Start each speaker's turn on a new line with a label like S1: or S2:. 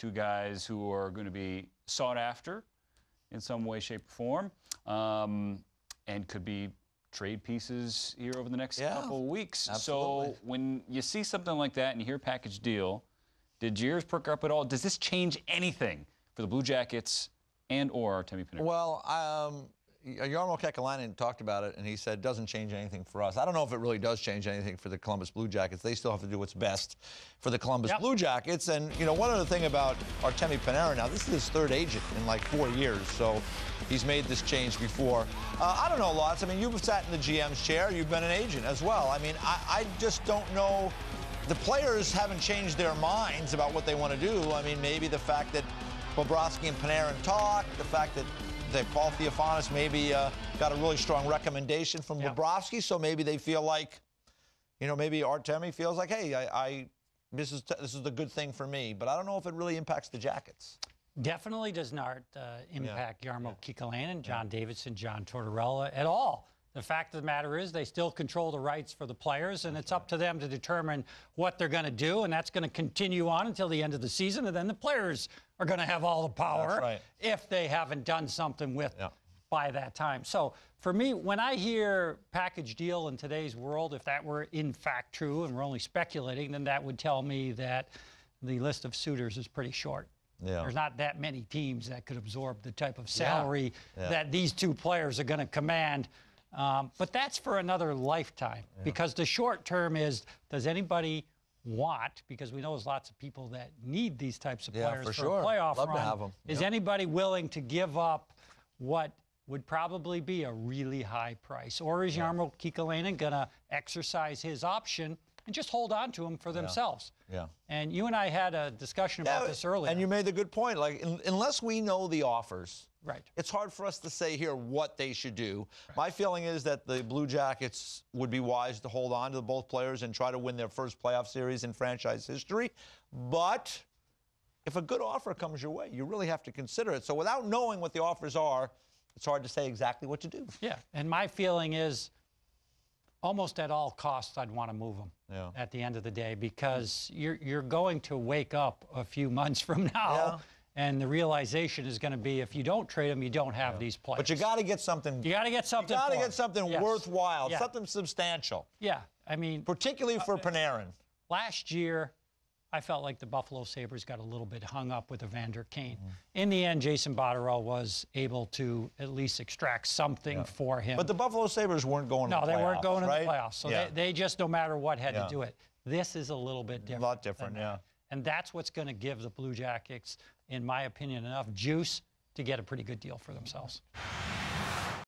S1: two guys who are going to be sought after in some way, shape, or form, and could be trade pieces here over the next couple of weeks.
S2: Absolutely.
S1: So when you see something like that and you hear package deal, did your ears perk up at all? Does this change anything for the Blue Jackets and or Artemi Panarin?
S2: Well, Jarmo Kekalainen talked about it, and he said it doesn't change anything for us. I don't know if it really does change anything for the Columbus Blue Jackets. They still have to do what's best for the Columbus Blue Jackets. And, you know, one other thing about Artemi Panarin, now this is his third agent in like 4 years, so he's made this change before. I don't know, Lots. I mean, you've sat in the GM's chair. You've been an agent as well. I mean, I just don't know. The players haven't changed their minds about what they want to do. I mean, maybe the fact that Bobrovsky and Panarin talked, the fact that Paul Theophanous maybe got a really strong recommendation from Bobrovsky, so maybe they feel like, you know, maybe Artemi feels like, hey, this is the good thing for me. But I don't know if it really impacts the Jackets.
S3: Definitely does not impact Jarmo Kekalainen, John Davidson, John Tortorella at all. The fact of the matter is they still control the rights for the players, and it's up to them to determine what they're going to do, and that's going to continue on until the end of the season, and then the players are going to have all the power if they haven't done something with by that time. So for me, when I hear package deal in today's world, if that were in fact true, and we're only speculating, then that would tell me that the list of suitors is pretty short. There's not that many teams that could absorb the type of salary that these two players are going to command. But that's for another lifetime, because the short term is, does anybody want, because we know there's lots of people that need these types of players for a playoff run.
S2: To have them.
S3: Is anybody willing to give up what would probably be a really high price? Or is Jarmo Kekalainen going to exercise his option and just hold on to them for themselves? And you and I had a discussion about this earlier.
S2: And you made the good point. Like, unless we know the offers,
S3: it's
S2: hard for us to say here what they should do. My feeling is that the Blue Jackets would be wise to hold on to both players and try to win their first playoff series in franchise history. But if a good offer comes your way, you really have to consider it. So without knowing what the offers are, it's hard to say exactly what to do.
S3: And my feeling is, almost at all costs, I'd want to move them at the end of the day, because you're going to wake up a few months from now, and the realization is going to be, if you don't trade them, you don't have these players.
S2: But you got to get something.
S3: You got to get something.
S2: You got to get something worthwhile, something substantial.
S3: I mean,
S2: particularly for Panarin.
S3: Last year, I felt like the Buffalo Sabres got a little bit hung up with Evander Kane. In the end, Jason Botterill was able to at least extract something for him.
S2: But the Buffalo Sabres weren't going to the playoffs.
S3: No, they weren't going to the playoffs. So they just, no matter what, had to do it. This is a little bit different.
S2: A lot different,
S3: And that's what's going to give the Blue Jackets, in my opinion, enough juice to get a pretty good deal for themselves.